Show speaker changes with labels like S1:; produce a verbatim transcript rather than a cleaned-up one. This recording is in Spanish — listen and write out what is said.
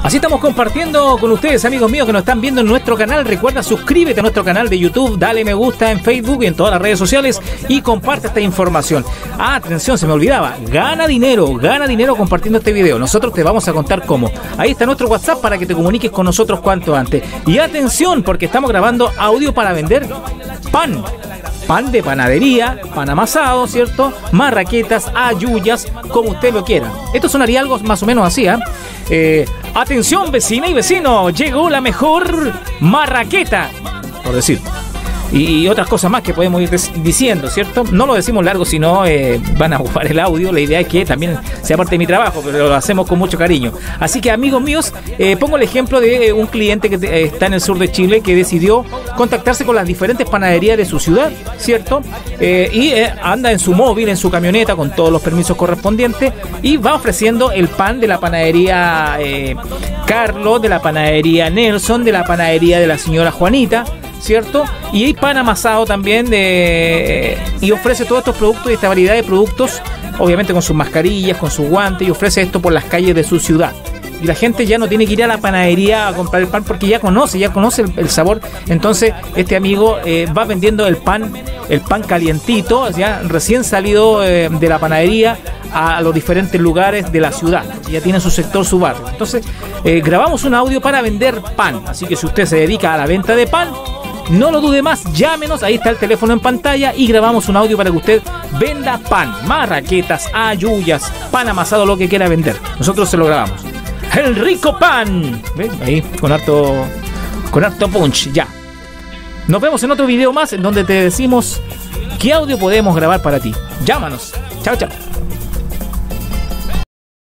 S1: Así estamos compartiendo con ustedes, amigos míos, que nos están viendo en nuestro canal. Recuerda, suscríbete a nuestro canal de YouTube, dale me gusta en Facebook y en todas las redes sociales y comparte esta información. Ah, atención, se me olvidaba, gana dinero, gana dinero compartiendo este video. Nosotros te vamos a contar cómo. Ahí está nuestro WhatsApp para que te comuniques con nosotros cuanto antes. Y atención, porque estamos grabando audio para vender pan. Pan de panadería, pan amasado, ¿cierto? Marraquetas, ayuyas, como usted lo quiera. Esto sonaría algo más o menos así, ¿eh? Eh, atención, vecina y vecino, llegó la mejor marraqueta, por decir. Y, y otras cosas más que podemos ir diciendo, ¿cierto? No lo decimos largo, sino eh, van a ocupar el audio. La idea es que también sea parte de mi trabajo, pero lo hacemos con mucho cariño. Así que, amigos míos, eh, pongo el ejemplo de eh, un cliente que eh, está en el sur de Chile, que decidió contactarse con las diferentes panaderías de su ciudad, ¿cierto? Eh, y eh, anda en su móvil, en su camioneta, con todos los permisos correspondientes, y va ofreciendo el pan de la panadería eh, Carlos, de la panadería Nelson, de la panadería de la señora Juanita, ¿cierto? Y hay pan amasado también de, y ofrece todos estos productos y esta variedad de productos, obviamente con sus mascarillas, con sus guantes, y ofrece esto por las calles de su ciudad. Y la gente ya no tiene que ir a la panadería a comprar el pan porque ya conoce, ya conoce el, el sabor. Entonces este amigo eh, va vendiendo el pan, el pan calientito, ya recién salido eh, de la panadería, a los diferentes lugares de la ciudad. Ya tiene su sector, su barrio. Entonces eh, grabamos un audio para vender pan. Así que si usted se dedica a la venta de pan, no lo dude más, llámenos, ahí está el teléfono en pantalla y grabamos un audio para que usted venda pan, marraquetas, ayuyas, pan amasado, lo que quiera vender. Nosotros se lo grabamos. El rico pan. ¿Ven? Ahí con harto, con harto punch, ya. Nos vemos en otro video más en donde te decimos qué audio podemos grabar para ti. Llámanos. Chao, chao.